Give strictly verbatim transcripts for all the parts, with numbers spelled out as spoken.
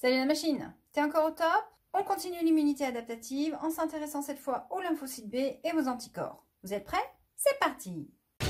Salut la machine, t'es encore au top? On continue l'immunité adaptative en s'intéressant cette fois aux lymphocytes B et aux anticorps. Vous êtes prêts? C'est parti!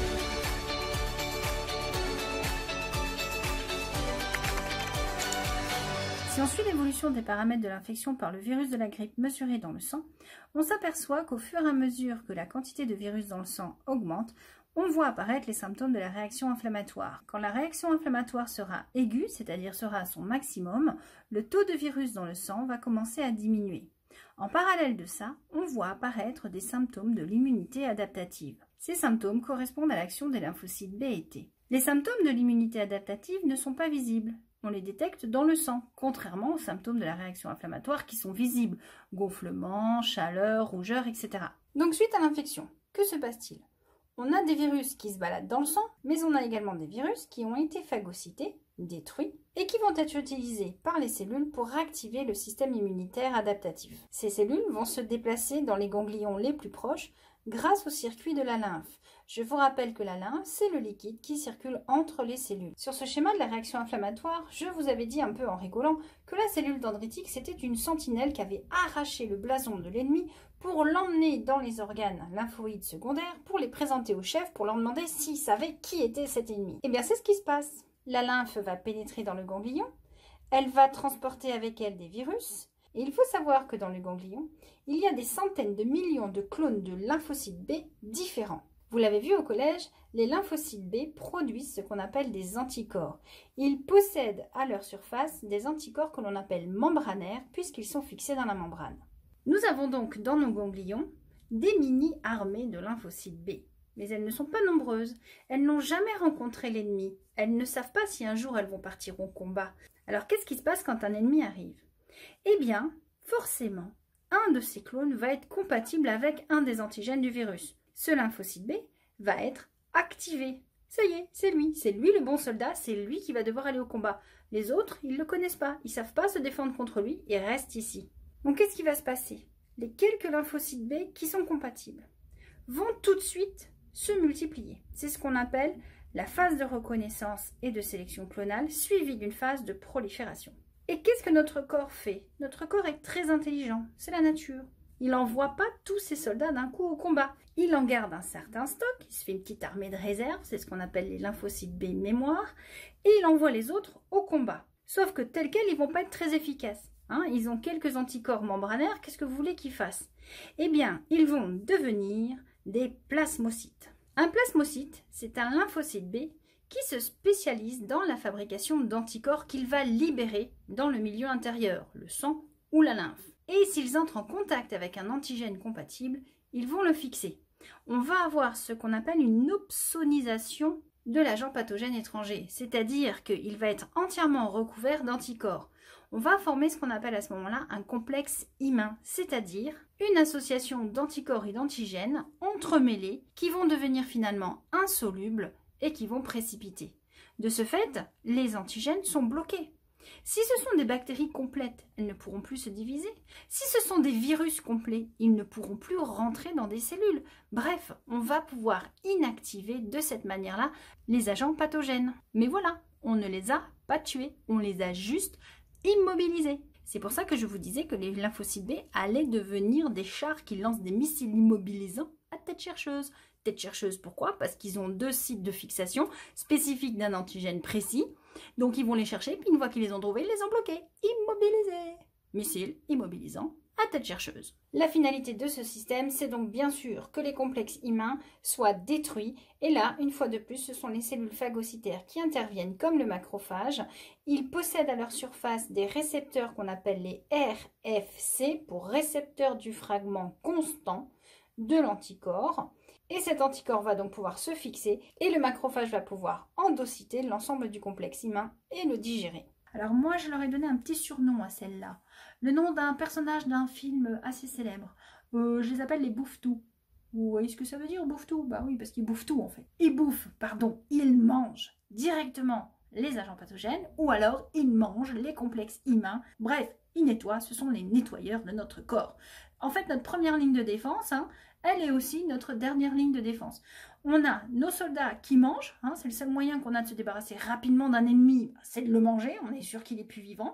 Si on suit l'évolution des paramètres de l'infection par le virus de la grippe mesuré dans le sang, on s'aperçoit qu'au fur et à mesure que la quantité de virus dans le sang augmente, on voit apparaître les symptômes de la réaction inflammatoire. Quand la réaction inflammatoire sera aiguë, c'est-à-dire sera à son maximum, le taux de virus dans le sang va commencer à diminuer. En parallèle de ça, on voit apparaître des symptômes de l'immunité adaptative. Ces symptômes correspondent à l'action des lymphocytes B et T. Les symptômes de l'immunité adaptative ne sont pas visibles. On les détecte dans le sang, contrairement aux symptômes de la réaction inflammatoire qui sont visibles, gonflement, chaleur, rougeur, et cetera. Donc suite à l'infection, que se passe-t-il? On a des virus qui se baladent dans le sang, mais on a également des virus qui ont été phagocytés, détruits, et qui vont être utilisés par les cellules pour activer le système immunitaire adaptatif. Ces cellules vont se déplacer dans les ganglions les plus proches grâce au circuit de la lymphe. Je vous rappelle que la lymphe, c'est le liquide qui circule entre les cellules. Sur ce schéma de la réaction inflammatoire, je vous avais dit un peu en rigolant que la cellule dendritique, c'était une sentinelle qui avait arraché le blason de l'ennemi pour l'emmener dans les organes lymphoïdes secondaires, pour les présenter au chef, pour leur demander s'il savait qui était cet ennemi. Et bien c'est ce qui se passe. La lymphe va pénétrer dans le ganglion, elle va transporter avec elle des virus, et il faut savoir que dans le ganglion, il y a des centaines de millions de clones de lymphocytes B différents. Vous l'avez vu au collège, les lymphocytes B produisent ce qu'on appelle des anticorps. Ils possèdent à leur surface des anticorps que l'on appelle membranaires puisqu'ils sont fixés dans la membrane. Nous avons donc dans nos ganglions des mini-armées de lymphocytes B. Mais elles ne sont pas nombreuses. Elles n'ont jamais rencontré l'ennemi. Elles ne savent pas si un jour elles vont partir au combat. Alors qu'est-ce qui se passe quand un ennemi arrive? Eh bien, forcément, un de ces clones va être compatible avec un des antigènes du virus. Ce lymphocyte B va être activé. Ça y est, c'est lui. C'est lui le bon soldat, c'est lui qui va devoir aller au combat. Les autres, ils ne le connaissent pas. Ils ne savent pas se défendre contre lui, ils restent ici. Donc qu'est-ce qui va se passer? Les quelques lymphocytes B qui sont compatibles vont tout de suite se multiplier. C'est ce qu'on appelle la phase de reconnaissance et de sélection clonale suivie d'une phase de prolifération. Et qu'est-ce que notre corps fait? Notre corps est très intelligent, c'est la nature. Il n'envoie pas tous ses soldats d'un coup au combat. Il en garde un certain stock, il se fait une petite armée de réserve, c'est ce qu'on appelle les lymphocytes B mémoire, et il envoie les autres au combat. Sauf que tels quels, ils ne vont pas être très efficaces. Hein, ils ont quelques anticorps membranaires, qu'est-ce que vous voulez qu'ils fassent? Eh bien, ils vont devenir des plasmocytes. Un plasmocyte, c'est un lymphocyte B qui se spécialise dans la fabrication d'anticorps qu'il va libérer dans le milieu intérieur, le sang ou la lymphe. Et s'ils entrent en contact avec un antigène compatible, ils vont le fixer. On va avoir ce qu'on appelle une opsonisation de l'agent pathogène étranger, c'est-à-dire qu'il va être entièrement recouvert d'anticorps. On va former ce qu'on appelle à ce moment-là un complexe immun, c'est-à-dire une association d'anticorps et d'antigènes entremêlés qui vont devenir finalement insolubles et qui vont précipiter. De ce fait, les antigènes sont bloqués. Si ce sont des bactéries complètes, elles ne pourront plus se diviser. Si ce sont des virus complets, ils ne pourront plus rentrer dans des cellules. Bref, on va pouvoir inactiver de cette manière-là les agents pathogènes. Mais voilà, on ne les a pas tués, on les a juste immobilisés. C'est pour ça que je vous disais que les lymphocytes B allaient devenir des chars qui lancent des missiles immobilisants à tête chercheuse. Tête chercheuse, pourquoi? Parce qu'ils ont deux sites de fixation spécifiques d'un antigène précis. Donc ils vont les chercher, puis une fois qu'ils les ont trouvés, ils les ont bloqués, immobilisés. Missile immobilisant à tête chercheuse. La finalité de ce système, c'est donc bien sûr que les complexes humains soient détruits. Et là, une fois de plus, ce sont les cellules phagocytaires qui interviennent comme le macrophage. Ils possèdent à leur surface des récepteurs qu'on appelle les R F C pour récepteurs du fragment constant de l'anticorps. Et cet anticorps va donc pouvoir se fixer et le macrophage va pouvoir endocyter l'ensemble du complexe humain et le digérer. Alors moi, je leur ai donné un petit surnom à celle-là. Le nom d'un personnage d'un film assez célèbre. Euh, je les appelle les bouffe-tout. Vous voyez ce que ça veut dire, bouffe-tout? Bah oui, parce qu'ils bouffent tout en fait. Ils bouffent, pardon, ils mangent directement les agents pathogènes ou alors ils mangent les complexes humains. Bref, ils nettoient, ce sont les nettoyeurs de notre corps. En fait, notre première ligne de défense, hein, elle est aussi notre dernière ligne de défense. On a nos soldats qui mangent, hein, c'est le seul moyen qu'on a de se débarrasser rapidement d'un ennemi, c'est de le manger, on est sûr qu'il est plus vivant.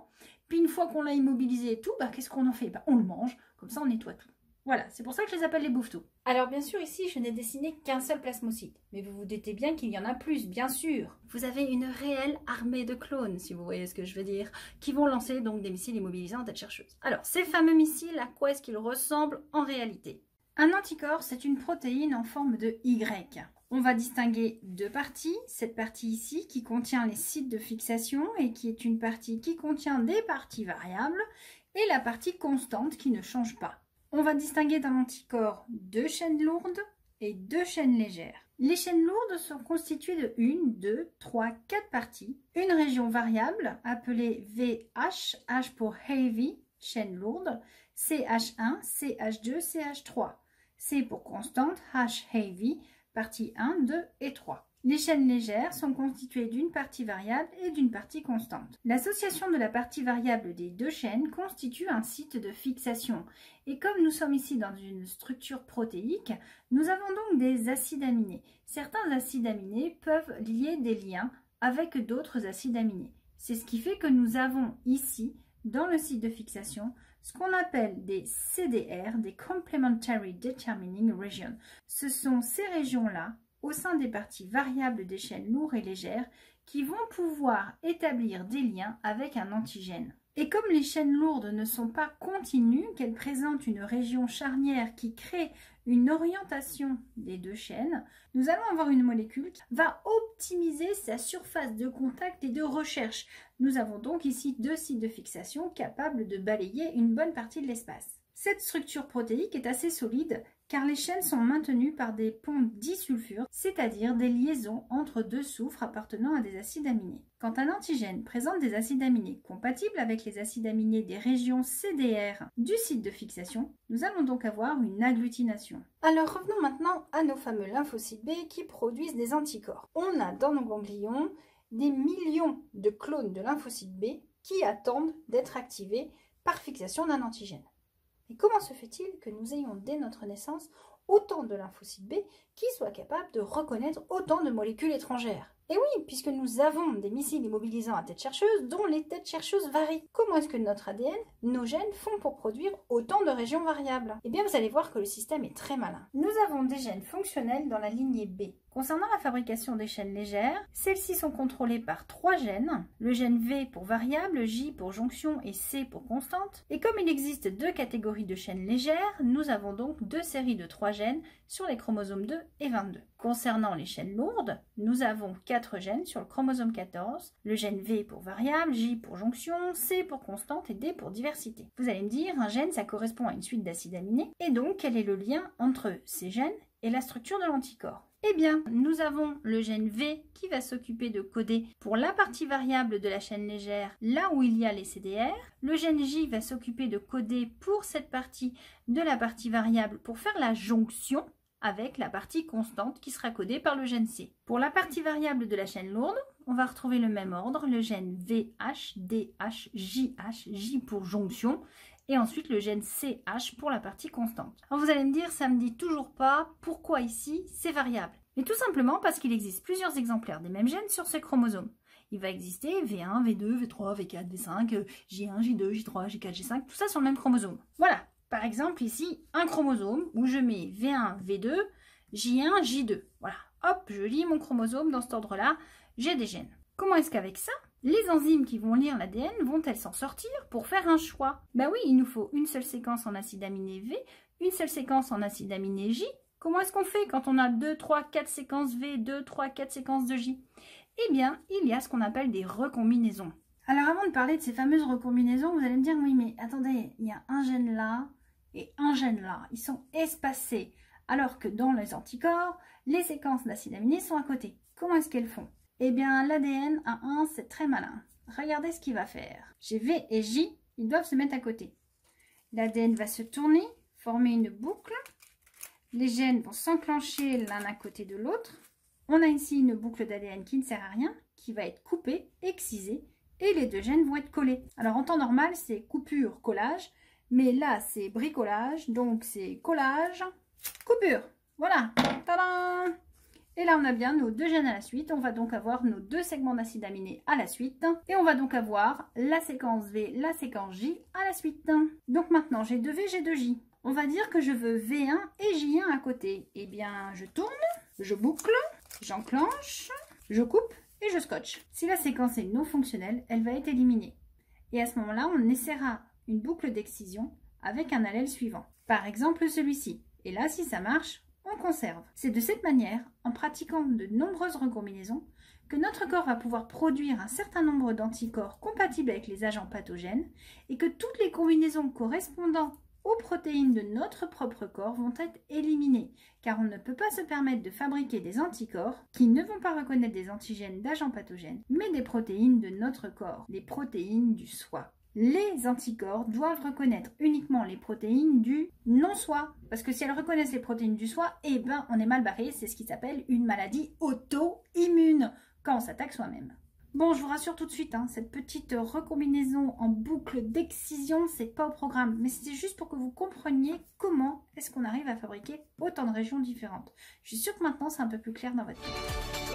Puis une fois qu'on l'a immobilisé et tout, bah, qu'est-ce qu'on en fait? Bah, on le mange, comme ça on nettoie tout. Voilà, c'est pour ça que je les appelle les bouffetous. Alors bien sûr, ici, je n'ai dessiné qu'un seul plasmocyte. Mais vous vous doutez bien qu'il y en a plus, bien sûr. Vous avez une réelle armée de clones, si vous voyez ce que je veux dire, qui vont lancer donc des missiles immobilisants en tête chercheuse. Alors, ces fameux missiles, à quoi est-ce qu'ils ressemblent en réalité? Un anticorps, c'est une protéine en forme de Y. On va distinguer deux parties. Cette partie ici qui contient les sites de fixation et qui est une partie qui contient des parties variables et la partie constante qui ne change pas. On va distinguer dans l'anticorps deux chaînes lourdes et deux chaînes légères. Les chaînes lourdes sont constituées de une, deux, trois, quatre parties. Une région variable appelée V H, H pour heavy, chaîne lourde, C H un, C H deux, C H trois. C pour constante, H heavy, partie un, deux et trois. Les chaînes légères sont constituées d'une partie variable et d'une partie constante. L'association de la partie variable des deux chaînes constitue un site de fixation. Et comme nous sommes ici dans une structure protéique, nous avons donc des acides aminés. Certains acides aminés peuvent lier des liens avec d'autres acides aminés. C'est ce qui fait que nous avons ici, dans le site de fixation, ce qu'on appelle des C D R, des Complementary Determining Regions. Ce sont ces régions-là, au sein des parties variables des chaînes lourdes et légères, qui vont pouvoir établir des liens avec un antigène. Et comme les chaînes lourdes ne sont pas continues, qu'elles présentent une région charnière qui crée une orientation des deux chaînes, nous allons avoir une molécule qui va optimiser sa surface de contact et de recherche. Nous avons donc ici deux sites de fixation capables de balayer une bonne partie de l'espace. Cette structure protéique est assez solide car les chaînes sont maintenues par des ponts disulfures, c'est-à-dire des liaisons entre deux soufres appartenant à des acides aminés. Quand un antigène présente des acides aminés compatibles avec les acides aminés des régions C D R du site de fixation, nous allons donc avoir une agglutination. Alors revenons maintenant à nos fameux lymphocytes B qui produisent des anticorps. On a dans nos ganglions des millions de clones de lymphocytes B qui attendent d'être activés par fixation d'un antigène. Et comment se fait-il que nous ayons dès notre naissance autant de lymphocytes B qui soient capables de reconnaître autant de molécules étrangères? Et oui, puisque nous avons des missiles immobilisants à tête chercheuse dont les têtes chercheuses varient. Comment est-ce que notre A D N, nos gènes font pour produire autant de régions variables? Eh bien, vous allez voir que le système est très malin. Nous avons des gènes fonctionnels dans la lignée B. Concernant la fabrication des chaînes légères, celles-ci sont contrôlées par trois gènes, le gène V pour variable, J pour jonction et C pour constante. Et comme il existe deux catégories de chaînes légères, nous avons donc deux séries de trois gènes sur les chromosomes deux et vingt-deux. Concernant les chaînes lourdes, nous avons quatre gènes sur le chromosome quatorze, le gène V pour variable, J pour jonction, C pour constante et D pour diversité. Vous allez me dire, un gène ça correspond à une suite d'acides aminés, et donc quel est le lien entre ces gènes et la structure de l'anticorps? Eh bien, nous avons le gène V qui va s'occuper de coder pour la partie variable de la chaîne légère là où il y a les C D R. Le gène J va s'occuper de coder pour cette partie de la partie variable pour faire la jonction avec la partie constante qui sera codée par le gène C. Pour la partie variable de la chaîne lourde, on va retrouver le même ordre, le gène V H, D H, J H, J pour jonction, et ensuite le gène C H pour la partie constante. Alors vous allez me dire, ça ne me dit toujours pas pourquoi ici c'est variable. Mais tout simplement parce qu'il existe plusieurs exemplaires des mêmes gènes sur ces chromosomes. Il va exister V un, V deux, V trois, V quatre, V cinq, J un, J deux, J trois, J quatre, J cinq, tout ça sur le même chromosome. Voilà, par exemple ici, un chromosome où je mets V un, V deux, J un, J deux. Voilà, hop, je lis mon chromosome dans cet ordre-là, j'ai des gènes. Comment est-ce qu'avec ça, les enzymes qui vont lire l'A D N vont-elles s'en sortir pour faire un choix? Ben oui, il nous faut une seule séquence en acide aminé V, une seule séquence en acide aminé J. Comment est-ce qu'on fait quand on a deux, trois, quatre séquences V, deux, trois, quatre séquences de J? Eh bien, il y a ce qu'on appelle des recombinaisons. Alors avant de parler de ces fameuses recombinaisons, vous allez me dire, oui mais attendez, il y a un gène là et un gène là, ils sont espacés, alors que dans les anticorps, les séquences d'acides aminés sont à côté. Comment est-ce qu'elles font? Eh bien, l'A D N A un, c'est très malin. Regardez ce qu'il va faire. J'ai V et J, ils doivent se mettre à côté. L'A D N va se tourner, former une boucle. Les gènes vont s'enclencher l'un à côté de l'autre. On a ici une boucle d'A D N qui ne sert à rien, qui va être coupée, excisée, et les deux gènes vont être collés. Alors en temps normal, c'est coupure, collage, mais là c'est bricolage, donc c'est collage, coupure. Voilà, tadam! Et là, on a bien nos deux gènes à la suite. On va donc avoir nos deux segments d'acides aminés à la suite. Et on va donc avoir la séquence V, la séquence J à la suite. Donc maintenant, G deux V, G deux J. On va dire que je veux V un et J un à côté. Eh bien, je tourne, je boucle, j'enclenche, je coupe et je scotche. Si la séquence est non fonctionnelle, elle va être éliminée. Et à ce moment-là, on essaiera une boucle d'excision avec un allèle suivant. Par exemple, celui-ci. Et là, si ça marche, on conserve. C'est de cette manière, en pratiquant de nombreuses recombinaisons, que notre corps va pouvoir produire un certain nombre d'anticorps compatibles avec les agents pathogènes et que toutes les combinaisons correspondant aux protéines de notre propre corps vont être éliminées, car on ne peut pas se permettre de fabriquer des anticorps qui ne vont pas reconnaître des antigènes d'agents pathogènes, mais des protéines de notre corps, les protéines du soi. Les anticorps doivent reconnaître uniquement les protéines du non-soi, parce que si elles reconnaissent les protéines du soi, eh ben on est mal barré, c'est ce qui s'appelle une maladie auto-immune, quand on s'attaque soi-même. Bon, je vous rassure tout de suite, hein, cette petite recombinaison en boucle d'excision, c'est pas au programme, mais c'était juste pour que vous compreniez comment est-ce qu'on arrive à fabriquer autant de régions différentes. Je suis sûre que maintenant c'est un peu plus clair dans votre tête.